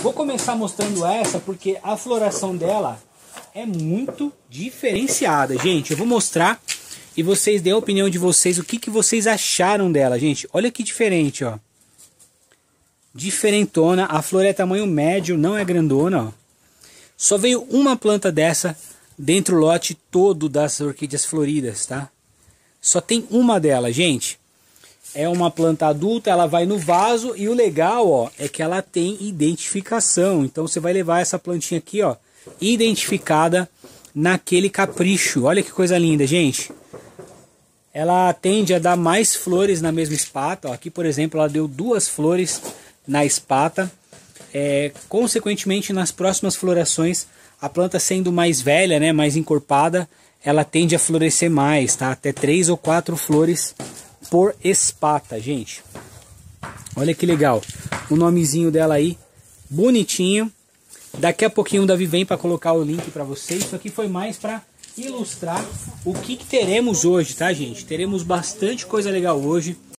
Vou começar mostrando essa porque a floração dela é muito diferenciada, gente. Eu vou mostrar e vocês dêem a opinião de vocês, o que, que vocês acharam dela, gente. Olha que diferente, ó. Diferentona, a flor é tamanho médio, não é grandona, ó. Só veio uma planta dessa dentro do lote todo das orquídeas floridas, tá? Só tem uma dela, gente. É uma planta adulta, ela vai no vaso e o legal, ó, é que ela tem identificação. Então você vai levar essa plantinha aqui, ó, identificada naquele capricho. Olha que coisa linda, gente. Ela tende a dar mais flores na mesma espata. Ó, aqui, por exemplo, ela deu 2 flores na espata. Consequentemente, nas próximas florações, a planta sendo mais velha, né, mais encorpada, ela tende a florescer mais, tá? Até 3 ou 4 flores por espata, gente. Olha que legal. O nomezinho dela aí, bonitinho. Daqui a pouquinho o Davi vem para colocar o link para vocês. Isso aqui foi mais para ilustrar o que teremos hoje, tá, gente? Teremos bastante coisa legal hoje.